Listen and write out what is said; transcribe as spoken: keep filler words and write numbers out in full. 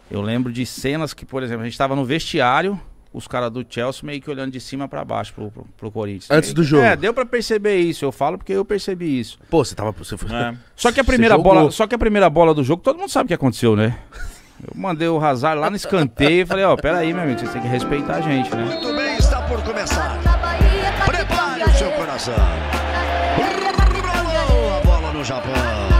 Eu lembro de cenas que, por exemplo, a gente tava no vestiário, os caras do Chelsea meio que olhando de cima pra baixo pro, pro, pro Corinthians. Antes meio do que, jogo. É, deu pra perceber isso. Eu falo porque eu percebi isso. Pô, você tava... Você foi... É. Só que a Você primeira jogou. bola, só que a primeira bola do jogo, todo mundo sabe o que aconteceu, né? Eu mandei o Hazard lá no escanteio e falei, ó, pera aí, meu amigo, vocês têm que respeitar a gente, né? Muito bem, está por começar. Prepare o seu coração. Rolou a bola no Japão.